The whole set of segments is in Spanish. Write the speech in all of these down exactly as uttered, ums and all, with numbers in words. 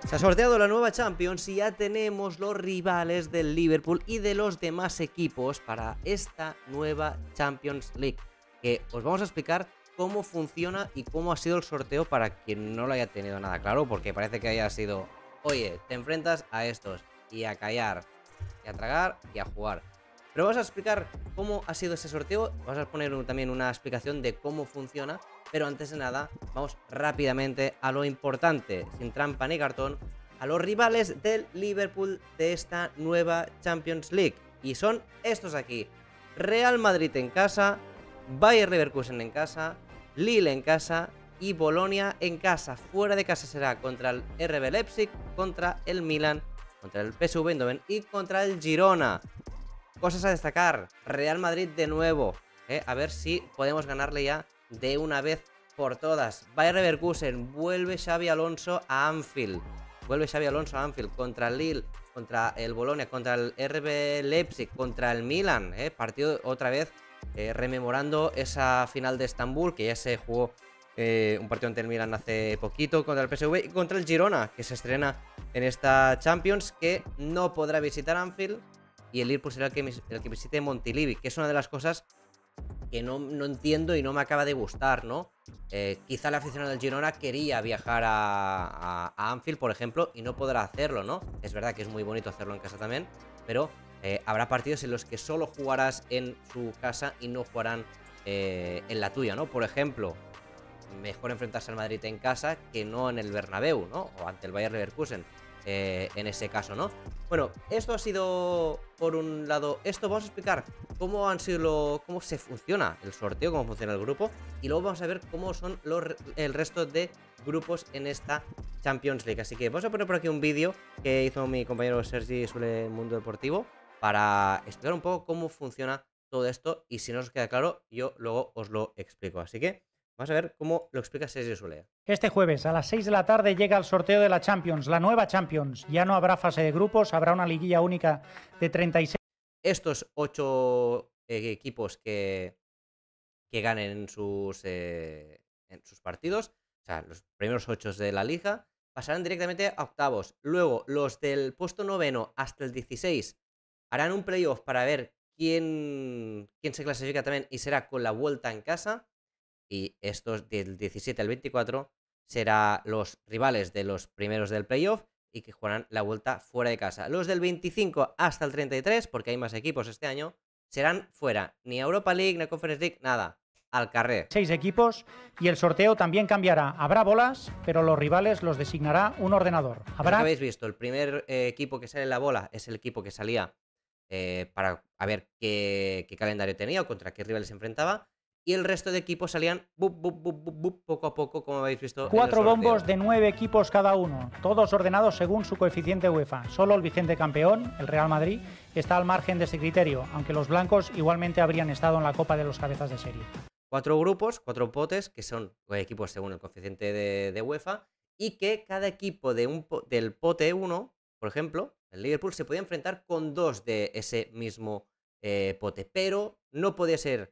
Se ha sorteado la nueva Champions y ya tenemos los rivales del Liverpool y de los demás equipos para esta nueva Champions League, que os vamos a explicar cómo funciona y cómo ha sido el sorteo para quien no lo haya tenido nada claro, porque parece que haya sido, oye, te enfrentas a estos y a callar, y a tragar y a jugar. Pero vamos a explicar cómo ha sido ese sorteo, vamos a poner un, también una explicación de cómo funciona, pero antes de nada vamos rápidamente a lo importante, sin trampa ni cartón, a los rivales del Liverpool de esta nueva Champions League. Y son estos aquí: Real Madrid en casa, Bayer Leverkusen en casa, Lille en casa y Bolonia en casa. Fuera de casa será contra el R B Leipzig, contra el Milan, contra el P S V Eindhoven y contra el Girona. Cosas a destacar: Real Madrid de nuevo, ¿eh? A ver si podemos ganarle ya de una vez por todas. Bayer Leverkusen, vuelve Xabi Alonso a Anfield. Vuelve Xabi Alonso a Anfield contra el Lille, contra el Bolonia, contra el R B Leipzig, contra el Milan, ¿eh? Partido otra vez eh, rememorando esa final de Estambul que ya se jugó, eh, un partido ante el Milan hace poquito, contra el P S V y contra el Girona, que se estrena en esta Champions, que no podrá visitar Anfield, y el Liverpool será el que, el que visite Montilivi, que es una de las cosas que no, no entiendo y no me acaba de gustar, ¿no? Eh, quizá el aficionado del Girona quería viajar a, a, a Anfield, por ejemplo, y no podrá hacerlo, ¿no? Es verdad que es muy bonito hacerlo en casa también, pero eh, habrá partidos en los que solo jugarás en su casa y no jugarán eh, en la tuya, ¿no? Por ejemplo, mejor enfrentarse al Madrid en casa que no en el Bernabéu, ¿no? O ante el Bayer Leverkusen. Eh, en ese caso, ¿no? Bueno, esto ha sido por un lado esto. Vamos a explicar cómo han sido lo, cómo se funciona el sorteo, cómo funciona el grupo, y luego vamos a ver cómo son los, el resto de grupos en esta Champions League. Así que vamos a poner por aquí un vídeo que hizo mi compañero Sergi Sule Mundo Deportivo para explicar un poco cómo funciona todo esto, y si no os queda claro, yo luego os lo explico. Así que vamos a ver cómo lo explica Sergi Sule. Este jueves a las seis de la tarde llega el sorteo de la Champions, la nueva Champions. Ya no habrá fase de grupos, habrá una liguilla única de treinta y seis. Estos ocho eh, equipos que, que ganen en sus, eh, en sus partidos, o sea, los primeros ocho de la liga, pasarán directamente a octavos. Luego, los del puesto noveno hasta el dieciséis harán un playoff para ver quién, quién se clasifica también, y será con la vuelta en casa. Y estos del diecisiete al veinticuatro serán los rivales de los primeros del playoff y que jugarán la vuelta fuera de casa. Los del veinticinco hasta el treinta y tres, porque hay más equipos este año, serán fuera. Ni Europa League, ni Conference League, nada. Al carré. Seis equipos, y el sorteo también cambiará. Habrá bolas, pero los rivales los designará un ordenador. Habrá... Como habéis visto, el primer eh, equipo que sale en la bola es el equipo que salía eh, para a ver qué, qué calendario tenía o contra qué rivales se enfrentaba. Y el resto de equipos salían bup, bup, bup, bup, bup, poco a poco, como habéis visto. Cuatro bombos de nueve equipos cada uno, todos ordenados según su coeficiente UEFA. Solo el vigente campeón, el Real Madrid, está al margen de este criterio, aunque los blancos igualmente habrían estado en la Copa de los Cabezas de Serie. Cuatro grupos, cuatro potes, que son equipos según el coeficiente de, de UEFA, y que cada equipo de un, del pote uno, por ejemplo, el Liverpool, se podía enfrentar con dos de ese mismo eh, pote, pero no podía ser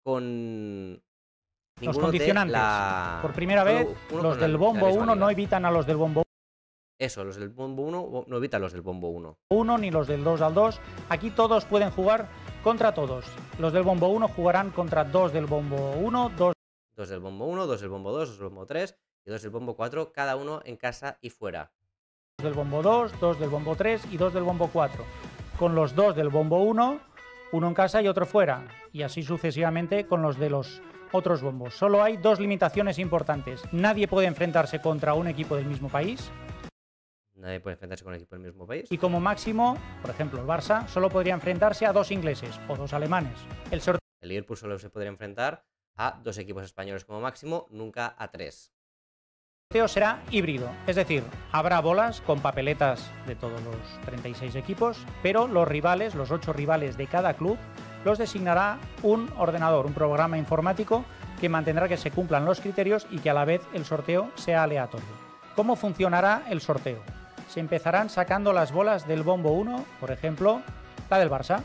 con los condicionantes. De la... Por primera vez, uno los del bombo uno no evitan a los del bombo uno. Eso, los del bombo uno no evitan los del bombo uno. uno ni los del dos al dos. Aquí todos pueden jugar contra todos. Los del bombo uno jugarán contra dos del bombo uno, dos... dos del bombo uno, dos del bombo dos, dos del bombo tres y dos del bombo cuatro, cada uno en casa y fuera. dos del bombo dos, dos del bombo tres y dos del bombo cuatro. Con los dos del bombo uno, uno en casa y otro fuera, y así sucesivamente con los de los otros bombos. Solo hay dos limitaciones importantes. Nadie puede enfrentarse contra un equipo del mismo país. Nadie puede enfrentarse con un equipo del mismo país. Y como máximo, por ejemplo, el Barça solo podría enfrentarse a dos ingleses o dos alemanes. El sorteo... El Liverpool solo se podría enfrentar a dos equipos españoles como máximo, nunca a tres. El sorteo será híbrido, es decir, habrá bolas con papeletas de todos los treinta y seis equipos, pero los rivales, los ocho rivales de cada club, los designará un ordenador, un programa informático que mantendrá que se cumplan los criterios y que a la vez el sorteo sea aleatorio. ¿Cómo funcionará el sorteo? Se empezarán sacando las bolas del bombo uno, por ejemplo, la del Barça.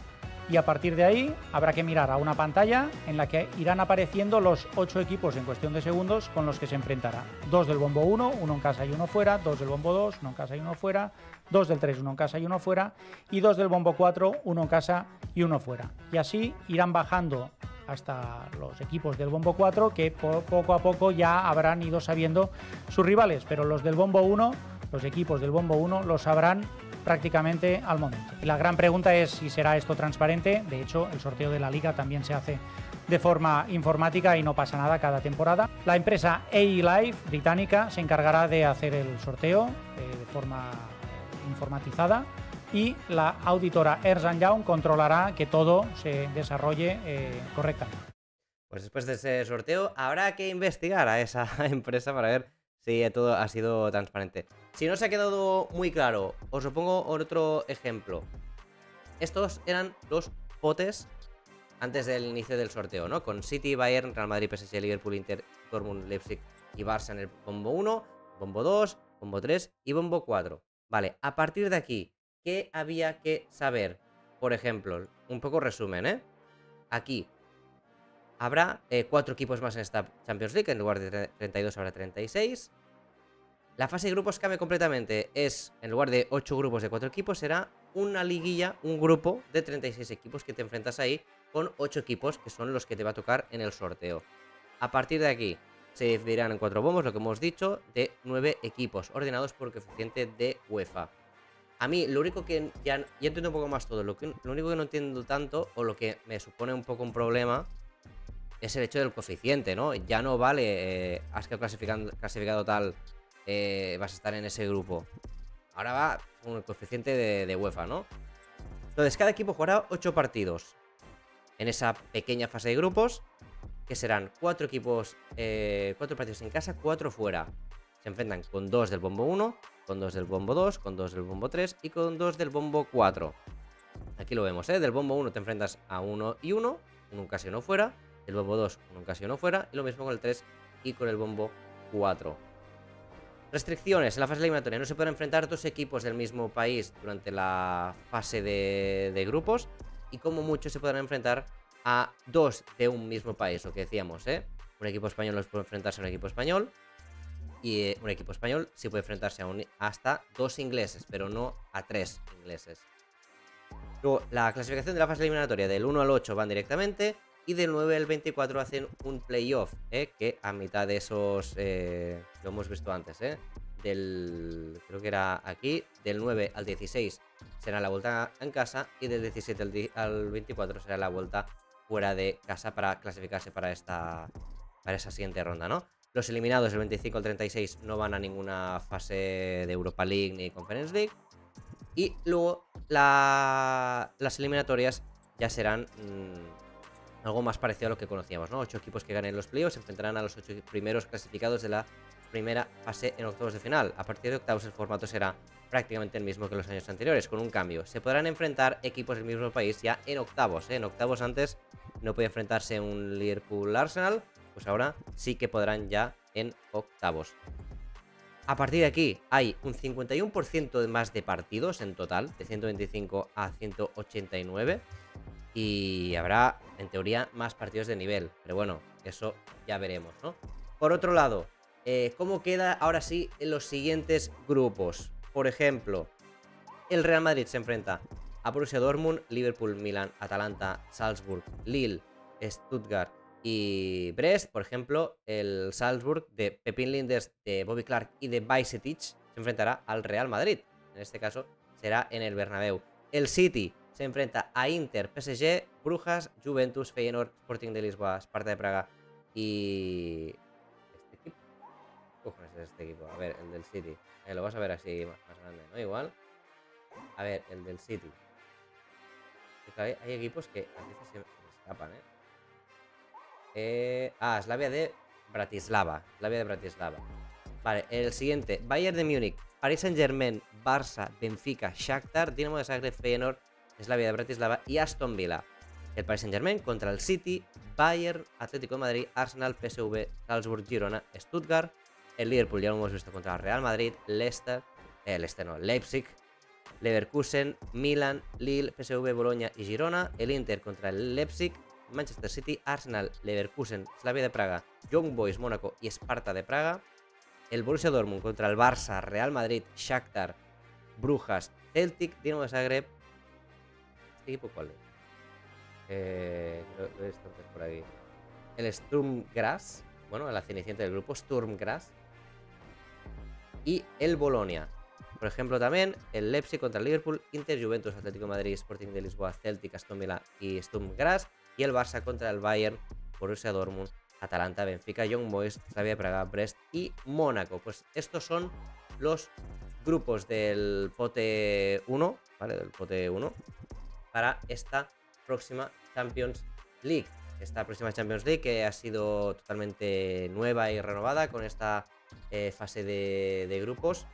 Y a partir de ahí habrá que mirar a una pantalla en la que irán apareciendo los ocho equipos en cuestión de segundos con los que se enfrentará. Dos del bombo uno, uno en casa y uno fuera, dos del bombo dos, uno en casa y uno fuera, dos del tres, uno en casa y uno fuera, y dos del bombo cuatro, uno en casa y uno fuera. Y así irán bajando hasta los equipos del bombo cuatro, que poco a poco ya habrán ido sabiendo sus rivales, pero los del bombo uno, los equipos del bombo uno los sabrán prácticamente al momento. Y la gran pregunta es si será esto transparente. De hecho, el sorteo de la liga también se hace de forma informática y no pasa nada cada temporada. La empresa A E Live británica se encargará de hacer el sorteo eh, de forma informatizada, y la auditora Ernst and Young controlará que todo se desarrolle eh, correctamente. Pues después de ese sorteo habrá que investigar a esa empresa para ver si todo ha sido transparente. Si no se ha quedado muy claro, os lo pongo otro ejemplo. Estos eran los potes antes del inicio del sorteo, ¿no? Con City, Bayern, Real Madrid, P S G, Liverpool, Inter, Dortmund, Leipzig y Barça en el bombo uno, bombo dos, bombo tres y bombo cuatro. Vale, a partir de aquí, ¿qué había que saber? Por ejemplo, un poco resumen, ¿eh? Aquí habrá eh, cuatro equipos más en esta Champions League, en lugar de treinta y dos habrá treinta y seis. La fase de grupos cambia completamente, es, en lugar de ocho grupos de cuatro equipos, será una liguilla, un grupo de treinta y seis equipos que te enfrentas ahí con ocho equipos, que son los que te va a tocar en el sorteo. A partir de aquí se dividirán en cuatro bombos, lo que hemos dicho, de nueve equipos, ordenados por coeficiente de UEFA. A mí, lo único que ya, ya entiendo un poco más todo, lo, que, lo único que no entiendo tanto, o lo que me supone un poco un problema, es el hecho del coeficiente, ¿no? Ya no vale, eh, has clasificado, clasificado tal, eh, vas a estar en ese grupo. Ahora va con el coeficiente de, de UEFA, ¿no? Entonces, cada equipo jugará ocho partidos en esa pequeña fase de grupos, que serán cuatro equipos, eh, cuatro partidos en casa, cuatro fuera. Se enfrentan con dos del bombo uno, con dos del bombo dos, con dos del bombo tres y con dos del bombo cuatro. Aquí lo vemos, ¿eh? Del bombo uno te enfrentas a uno y uno, uno en casa y uno fuera. Del bombo dos, uno en casa y uno fuera. Y lo mismo con el tres y con el bombo cuatro. Restricciones en la fase eliminatoria. No se pueden enfrentar dos equipos del mismo país durante la fase de, de grupos. Y como mucho se podrán enfrentar a dos de un mismo país. Lo que decíamos, ¿eh? Un equipo español no puede enfrentarse a un equipo español. Y eh, un equipo español sí puede enfrentarse a un, hasta dos ingleses, pero no a tres ingleses. Luego, la clasificación de la fase eliminatoria del uno al ocho van directamente. Y del nueve al veinticuatro hacen un playoff, ¿eh? Que a mitad de esos, eh, lo hemos visto antes, ¿eh? Del, creo que era aquí, del nueve al dieciséis será la vuelta en casa. Y del diecisiete al, al veinticuatro será la vuelta fuera de casa para clasificarse para, esta, para esa siguiente ronda, ¿no? Los eliminados del veinticinco al treinta y seis no van a ninguna fase de Europa League ni Conference League. Y luego la, las eliminatorias ya serán mmm, algo más parecido a lo que conocíamos, ¿no? Ocho equipos que ganen los playoffs se enfrentarán a los ocho primeros clasificados de la primera fase en octavos de final. A partir de octavos el formato será prácticamente el mismo que los años anteriores, con un cambio. Se podrán enfrentar equipos del mismo país ya en octavos, ¿eh? En octavos antes no podía enfrentarse un Liverpool-Arsenal, pues ahora sí que podrán ya en octavos. A partir de aquí hay un cincuenta y uno por ciento más de partidos en total, de ciento veinticinco a ciento ochenta y nueve. Y habrá, en teoría, más partidos de nivel. Pero bueno, eso ya veremos, ¿no? Por otro lado, eh, ¿cómo queda ahora sí en los siguientes grupos? Por ejemplo, el Real Madrid se enfrenta a Borussia Dortmund, Liverpool, Milan, Atalanta, Salzburg, Lille, Stuttgart y Brest. Por ejemplo, el Salzburg de Pepín Linders, de Bobby Clark y de Bajcetic se enfrentará al Real Madrid. En este caso será en el Bernabéu. El City se enfrenta a Inter, P S G, Brujas, Juventus, Feyenoord, Sporting de Lisboa, Sparta de Praga y... ¿este equipo? ¿Qué cojones es este equipo? A ver, el del City. Eh, lo vas a ver así más, más grande, ¿no? Igual. A ver, el del City. Hay, hay equipos que a veces se me escapan, ¿eh? Eh, ah, Slavia de Bratislava. Slavia de Bratislava. Vale, el siguiente. Bayern de Múnich, Paris Saint-Germain, Barça, Benfica, Shakhtar, Dinamo de Zagreb, Feyenoord, Slavia de Bratislava y Aston Villa. El Paris Saint-Germain contra el City, Bayern, Atlético de Madrid, Arsenal, P S V, Salzburg, Girona, Stuttgart. El Liverpool ya lo hemos visto contra el Real Madrid, Leicester, eh, Leicester no, Leipzig, Leverkusen, Milan, Lille, P S V, Boloña y Girona. El Inter contra el Leipzig, Manchester City, Arsenal, Leverkusen, Slavia de Praga, Young Boys, Mónaco y Sparta de Praga. El Borussia Dortmund contra el Barça, Real Madrid, Shakhtar, Brujas, Celtic, Dinamo de Zagreb. ¿Este equipo cuál es? Eh, lo, lo he visto antes por aquí. El Sturm Graz, bueno, la cenicienta del grupo, Sturm Graz. Y el Bolonia. Por ejemplo, también el Leipzig contra el Liverpool, Inter, Juventus, Atlético de Madrid, Sporting de Lisboa, Celtic, Aston Villa y Sturm Graz. Y el Barça contra el Bayern, Borussia Dortmund, Atalanta, Benfica, Young Boys, Slavia de Praga, Brest y Mónaco. Pues estos son los grupos del pote uno, ¿vale? Del pote uno para esta próxima Champions League. Esta próxima Champions League que ha sido totalmente nueva y renovada con esta eh, fase de, de grupos.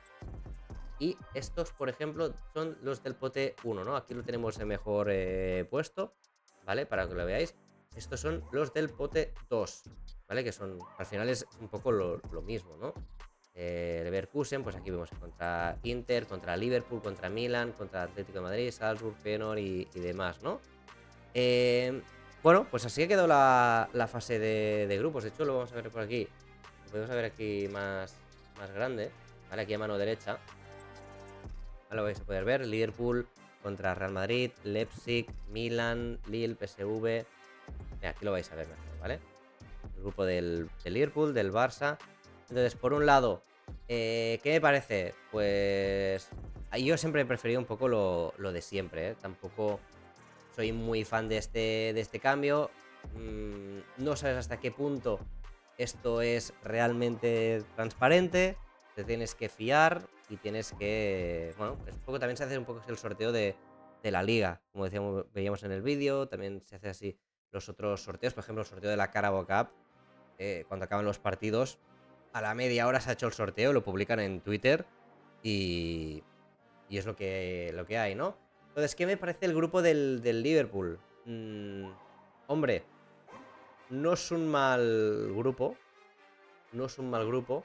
Y estos, por ejemplo, son los del pote uno, ¿no? Aquí lo tenemos en mejor eh, puesto, ¿vale? Para que lo veáis. Estos son los del pote dos, ¿vale? Que son, al final es un poco lo, lo mismo, ¿no? Eh, Leverkusen, pues aquí vemos contra Inter, contra Liverpool, contra Milan, contra Atlético de Madrid, Salzburg, Feyenoord y, y demás, ¿no? Eh, bueno, pues así ha quedado la, la fase de, de grupos. De hecho, lo vamos a ver por aquí. Lo podemos ver aquí más, más grande, ¿vale? Aquí a mano derecha. Ahora lo vais a poder ver. Liverpool contra Real Madrid, Leipzig, Milan, Lille, P S V. Mira, aquí lo vais a ver mejor, ¿vale? El grupo del, del Liverpool, del Barça. Entonces, por un lado, eh, ¿qué me parece? Pues yo siempre he preferido un poco lo, lo de siempre, ¿eh? Tampoco soy muy fan de este, de este cambio. Mm, no sabes hasta qué punto esto es realmente transparente. Te tienes que fiar y tienes que... Bueno, es un poco, también se hace un poco el sorteo de, de la liga. Como decíamos, veíamos en el vídeo, también se hace así los otros sorteos. Por ejemplo, el sorteo de la Carabao Cup. Eh, cuando acaban los partidos, a la media hora se ha hecho el sorteo, lo publican en Twitter y, y es lo que, lo que hay, ¿no? Entonces, ¿qué me parece el grupo del, del Liverpool? Mm, hombre, no es un mal grupo, no es un mal grupo,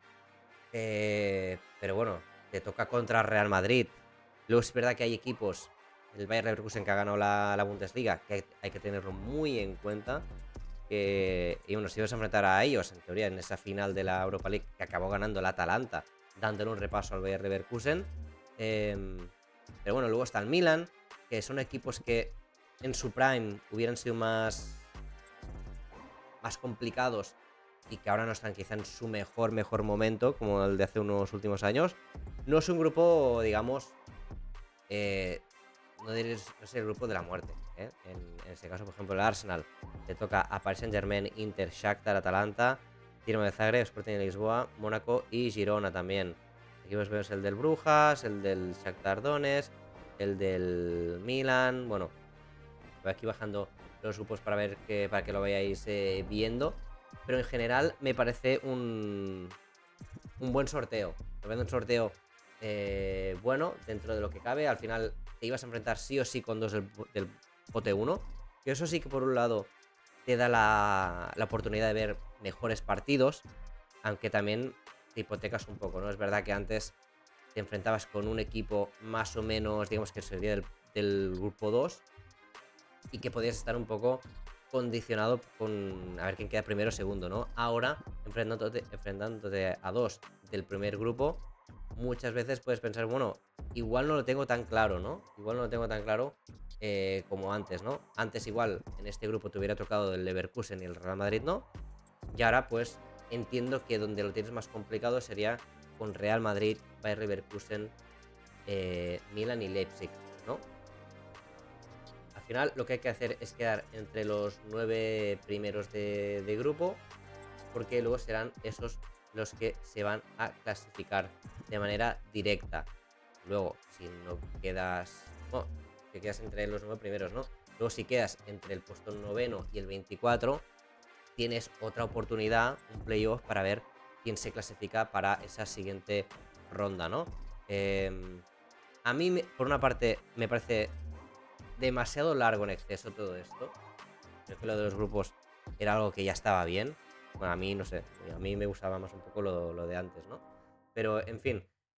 eh, pero bueno, te toca contra Real Madrid. Luego es verdad que hay equipos, el Bayer Leverkusen que ha ganado la, la Bundesliga, que hay, hay que tenerlo muy en cuenta. Que, y bueno, si ibas a enfrentar a ellos, en teoría, en esa final de la Europa League que acabó ganando el Atalanta, dándole un repaso al Bayer Leverkusen. Eh, pero bueno, luego está el Milan, que son equipos que en su prime hubieran sido más, más complicados y que ahora no están quizá en su mejor, mejor momento, como el de hace unos últimos años. No es un grupo, digamos, eh, no, diréis, no es el grupo de la muerte, ¿eh? En, en este caso, por ejemplo, el Arsenal le toca a Paris Saint-Germain, Inter, Shakhtar, Atalanta, Dinamo de Zagreb, Sporting de Lisboa, Mónaco y Girona también. Aquí os vemos el del Brujas, el del Shakhtar Donetsk, el del Milan. Bueno, voy aquí bajando los grupos para ver que, para que lo vayáis eh, viendo. Pero en general me parece un, un buen sorteo. Me parece un sorteo eh, bueno dentro de lo que cabe. Al final te ibas a enfrentar sí o sí con dos del, del pote uno. Y eso sí que por un lado te da la, la oportunidad de ver mejores partidos, aunque también te hipotecas un poco, ¿no? Es verdad que antes te enfrentabas con un equipo más o menos, digamos que sería del, del grupo dos, y que podías estar un poco condicionado con a ver quién queda primero o segundo, ¿no? Ahora, enfrentándote, enfrentándote a dos del primer grupo, muchas veces puedes pensar, bueno, igual no lo tengo tan claro, ¿no? Igual no lo tengo tan claro eh, como antes, ¿no? Antes igual en este grupo te hubiera tocado el Leverkusen y el Real Madrid, ¿no? Y ahora pues entiendo que donde lo tienes más complicado sería con Real Madrid, Bayer Leverkusen, eh, Milan y Leipzig, ¿no? Al final lo que hay que hacer es quedar entre los nueve primeros de, de grupo, porque luego serán esos los que se van a clasificar de manera directa. Luego, si no quedas... Bueno, que quedas entre los nueve primeros, ¿no? Luego si quedas entre el puesto noveno y el veinticuatro, tienes otra oportunidad, un playoff, para ver quién se clasifica para esa siguiente ronda, ¿no? Eh, a mí, por una parte, me parece demasiado largo en exceso todo esto. Creo que lo de los grupos era algo que ya estaba bien. Bueno, a mí, no sé, a mí me gustaba más un poco lo, lo de antes, ¿no? Pero, en fin,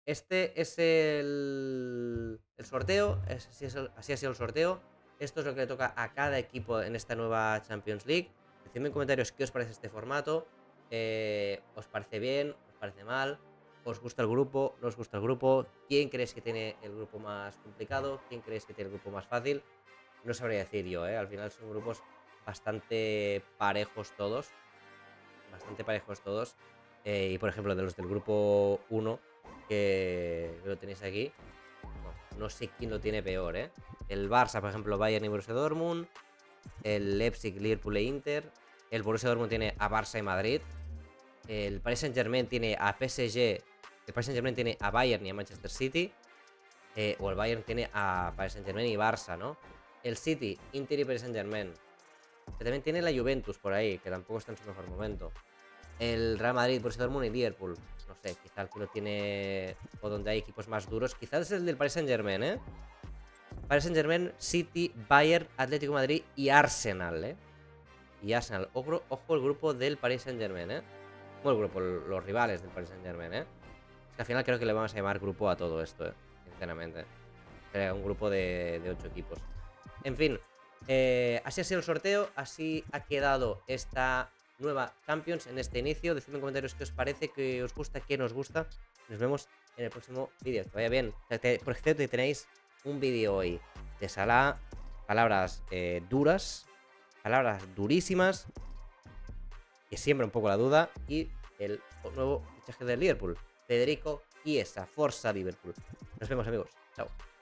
este es el, el sorteo, es, así, es el, así ha sido el sorteo. Esto es lo que le toca a cada equipo en esta nueva Champions League. Decidme en comentarios qué os parece este formato. Eh, ¿Os parece bien? ¿Os parece mal? ¿Os gusta el grupo? ¿No os gusta el grupo? ¿Quién creéis que tiene el grupo más complicado? ¿Quién creéis que tiene el grupo más fácil? No sabría decir yo, ¿eh? Al final son grupos bastante parejos todos. Bastante parejos todos. Eh, y por ejemplo, de los del grupo uno, que lo tenéis aquí, no, no sé quién lo tiene peor, ¿eh? El Barça, por ejemplo, Bayern y Borussia Dortmund. El Leipzig, Liverpool e Inter. El Borussia Dortmund tiene a Barça y Madrid. El Paris Saint-Germain tiene a P S G. El Paris Saint-Germain tiene a Bayern y a Manchester City. Eh, o el Bayern tiene a Paris Saint-Germain y Barça, ¿no? El City, Inter y Paris Saint-Germain. Que también tiene la Juventus por ahí, que tampoco está en su mejor momento. El Real Madrid, Borussia Dortmund y Liverpool. No sé, quizá el que lo tiene, o donde hay equipos más duros, quizás es el del Paris Saint-Germain, ¿eh? Paris Saint-Germain, City, Bayern, Atlético de Madrid y Arsenal, ¿eh? Y Arsenal. Ojo, ojo el grupo del Paris Saint-Germain, ¿eh? Bueno, el grupo, los rivales del Paris Saint-Germain, ¿eh? Es que al final creo que le vamos a llamar grupo a todo esto, ¿eh? Sinceramente. Será un grupo de, de ocho equipos. En fin, eh, así ha sido el sorteo, así ha quedado esta nueva Champions en este inicio. Decidme en comentarios qué os parece, qué os gusta, qué nos gusta. Nos vemos en el próximo vídeo. Que vaya bien. Por cierto, tenéis un vídeo hoy de Salah, palabras eh, duras, palabras durísimas, que siembra un poco la duda, y el nuevo fichaje del Liverpool, Federico Chiesa. Forza Liverpool. Nos vemos, amigos. Chao.